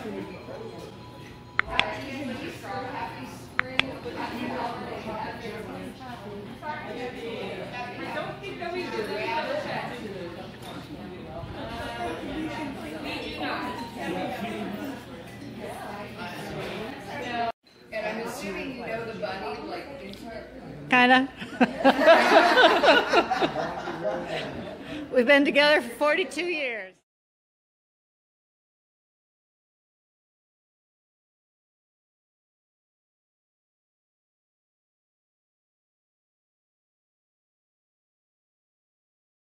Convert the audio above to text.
And I'm assuming you know the bunny, like, Kinda. We've been together for 42 years.